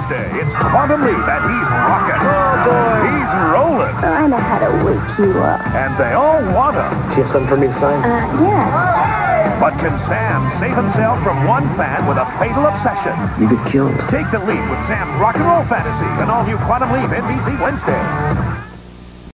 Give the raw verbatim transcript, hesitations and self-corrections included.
Wednesday, it's Quantum Leap, and he's rocking. Oh, boy. He's rolling. Oh, I know how to wake you up. And they all want him. Do you have something for me to sign? Uh, yeah. But can Sam save himself from one fan with a fatal obsession? You get killed. Take the leap with Sam's Rock and Roll Fantasy, an all-new Quantum Leap N B C Wednesday.